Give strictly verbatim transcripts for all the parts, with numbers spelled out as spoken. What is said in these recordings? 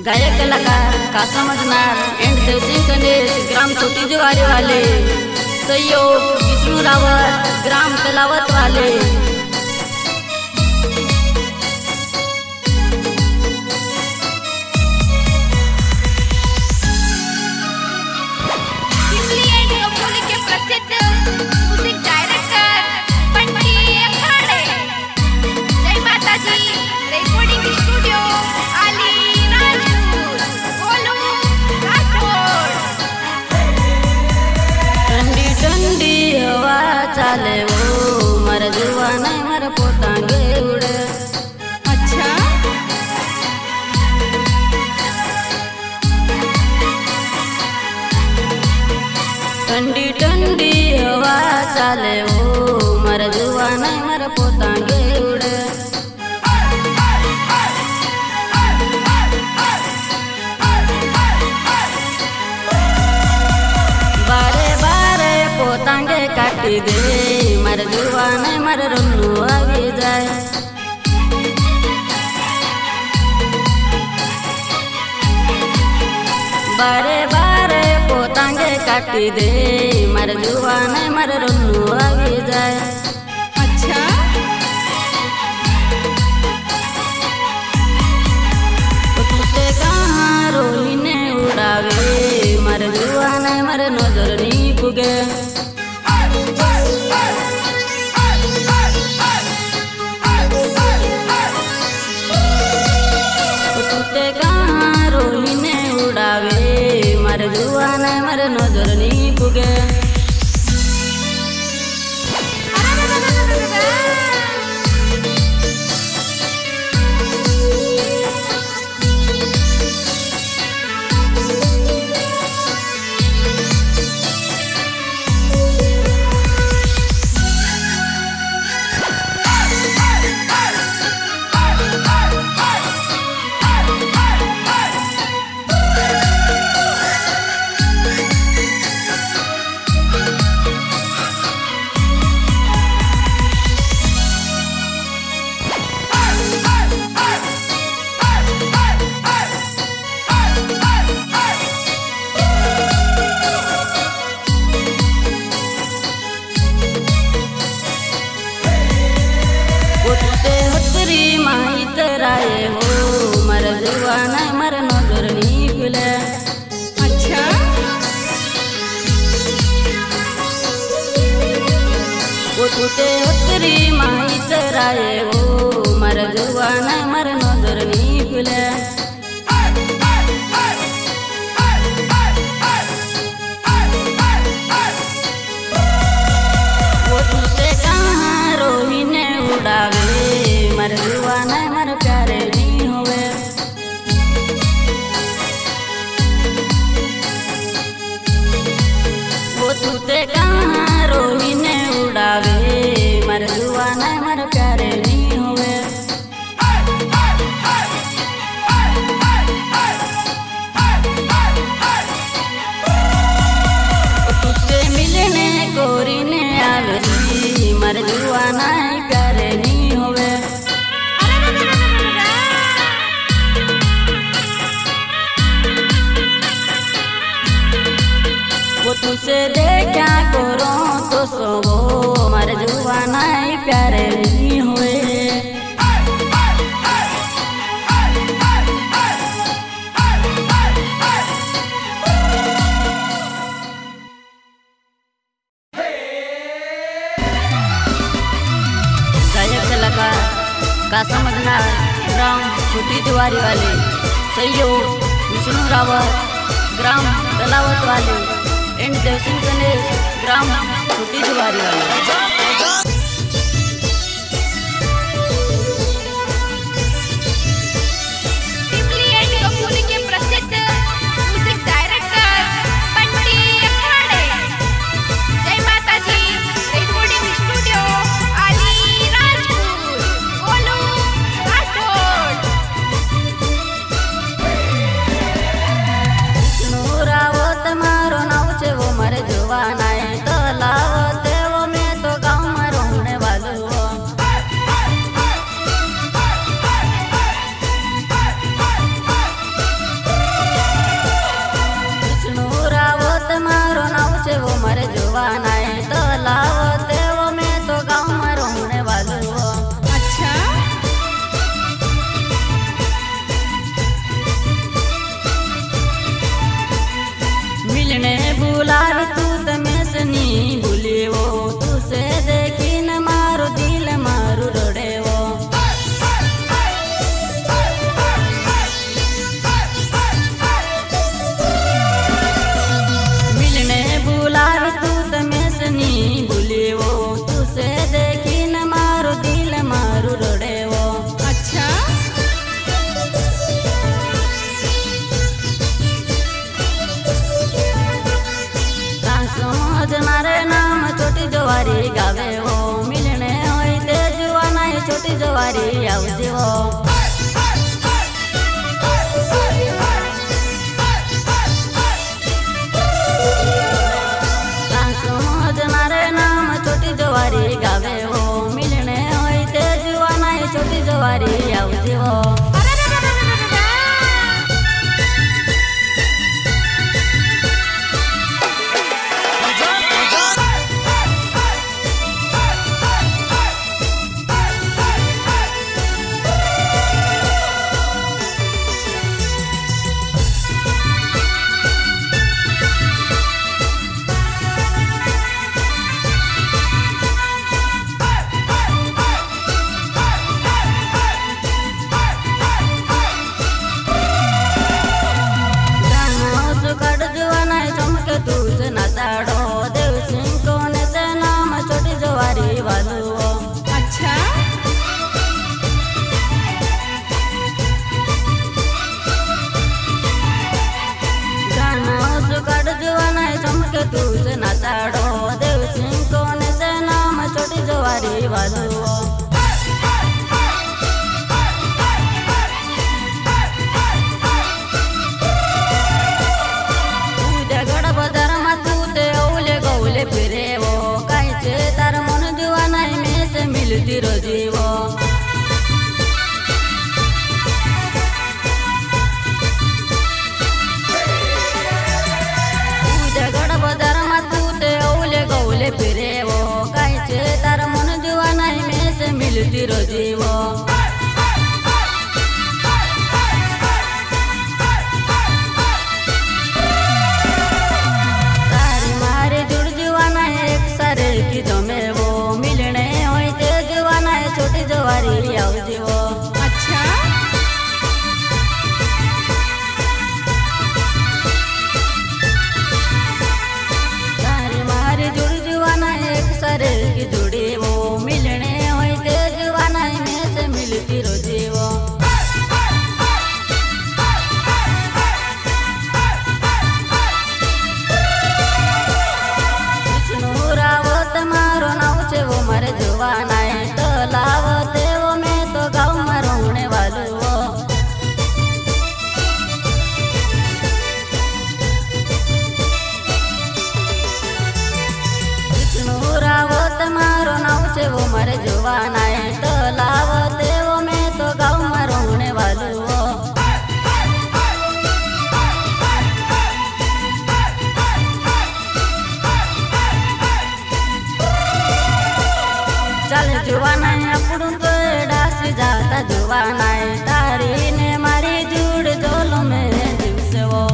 गायक कलाकार का समझनार एंड देवसिंह गणेश ग्राम छोटी जुआरी वाले, सहयोग विष्णु रावत ग्राम तलावत वाले। चाले वो मर जुआ नहीं मर पोतांगे उड़े। अच्छा ठंडी ठंडी हवा चाले वो मर जुआ नहीं मर पोतांगे उड़े। बारे बारे पोतांगे काटी दे मर जुआ नहीं मर रुन्नू आगे जाए। बारे बारे पोतांगे काटी दे मर जुआ नहीं मर रुन्नू आगे जाए। अच्छा तुझे कहाँ रोही ने उड़ावे मर जुआ नहीं मर नजर नहीं पुगे। मर जुआ नहीं मर नजर नहीं पुगे। मर जुआ नहीं मर नजर नहीं खुले। अच्छा वो टूटे उत्तरी माही चराए वो मर जुआ नहीं मर नजर नहीं खुले। वो टूटे कहाँ रोही ने उड़ावे मर जुआ नहीं मर प्यारे नहीं होवे। वो टूटे कहाँ रोही ने उड़ावे मर जुआ नहीं मर प्यारे नहीं होवे। तुझसे मिलने गोरी ने आवे मर जुआ नहीं प्यारे नहीं होवे। वो तुझसे देखा करो तो सोवो मर जुआ नहीं प्यारे नहीं हुए। गायक कलाकार का समझनार ग्राम छोटी जुआरी वाले, सहयोग विष्णु रावत ग्राम तलावत वाले एंड देवसिंह गणेश ग्राम छोटी जुआरी वाले। मारो नाव छे वो मर जुआ नहीं तो लावते वो मैं तो गाँव में रहूं। जीवो नाम छोटी जवारी गावे हो मिलने होई ते जुवाना छोटी जवारी आव जीवो देव सिंह कोने से नाम छोटी जवारी वालू अच्छा गाना सुकड़ जुआना चमके तू से नाचाड़ो देव सिंह कोने से नाम छोटी जवारी वालू फिरे वो कायचे तार मन जुआ नहीं में से मिलती रोजी वो जगड़ बजार मातूते ओले गौले फिरे वो कायचे तार मन जुआ नहीं में से मिलती रोजी वो की जमे वो मिलने होई ते जवाना है छोटी जवारी आव जीवो अच्छा तारी मारी जुड़ जवाना एक सारे की जुड़ी वो मिलने होई ते जवाना में से मिलती रोजी वो वो मर जुवाना है तो लावते वो मैं तो गाँव में रोने वालू वो विष्णु रावत मारो नाउचे वो मर जुवाना है तो लावते वो मैं तो गाँव में रोने वालू वो चल जुवाना अपुड़ तो डासी जाता जुवाना तारी ने मारी जुड़ जोलो में दिवस वो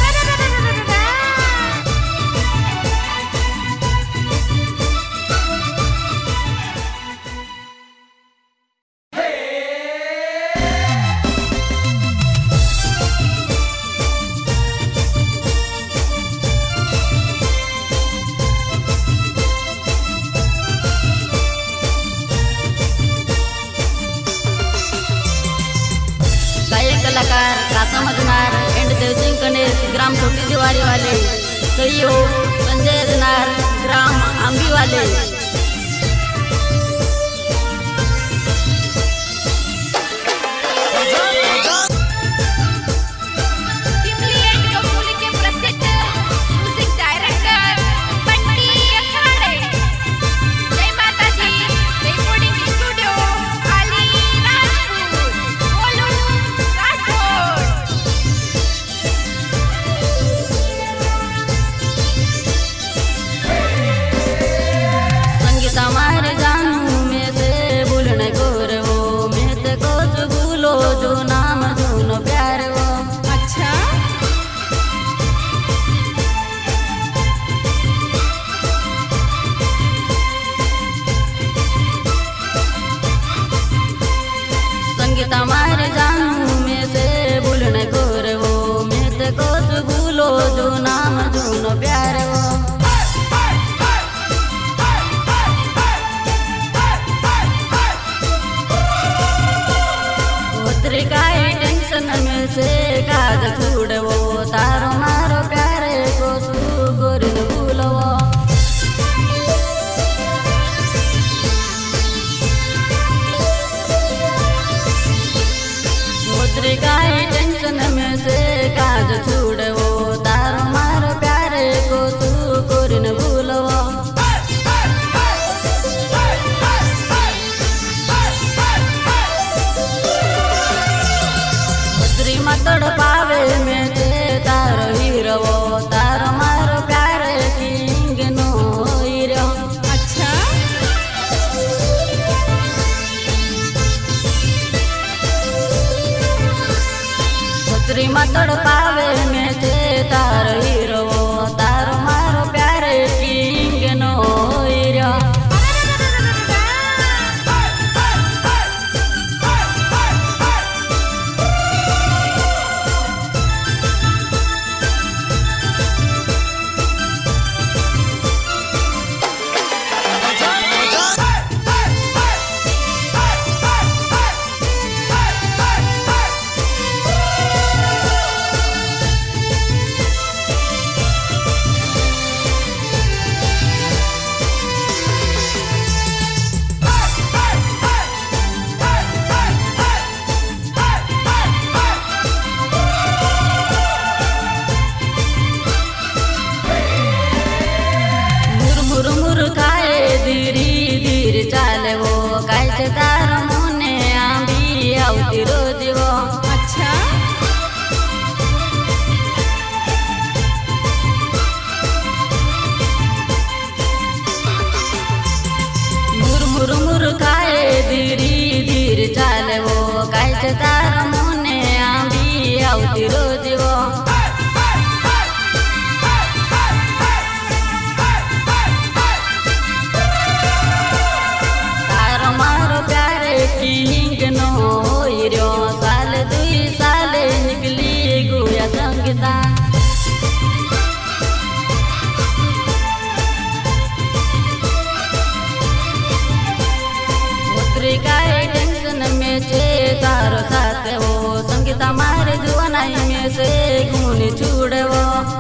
कलाकार कासा मजनार एंड देव सिंह गणेश ग्राम छोटी जवारी वाले सहयोग संजय जनार ग्राम आंबी वाले तमारे जानू में से भूलने गोर वो मैं ते को भूलो जो नाम जूनो प्यार वो उतरी काई टेंशन में से काज छूड़ वो तारो मारो प्यारे को सू गोर न भूलो मतड़ पावे में ते तार हीरवो तार मारो प्यार किंग नो हीरो। अच्छा पुत्री मतड़ पावे में ते तार हीरवो तार मारो प्यार किंग नो हीरो। चाले वो कायचे तार मुने आंबी आवती रोज वो। अच्छा मुर मुर मुर खाए धीरे धीरे चाले वो कायचे तार मुने आंबी आवती रोज वो। किंग नो हीरो साल दुई साल निकली गुया संगीता। पुत्री का टेंशन में छे तारो साथ वो संगीता मारे जुआनाई में से गुण छूड़े वो।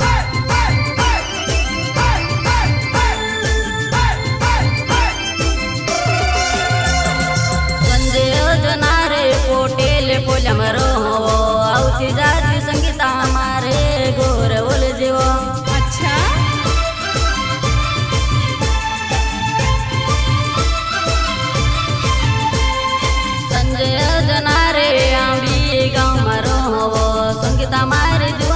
पोटेल पोलम रो आवती जाती संगीता हमारे गोर बोल जीवो। अच्छा संजय जनारे आंबी गाँव मरो संगीता हमारे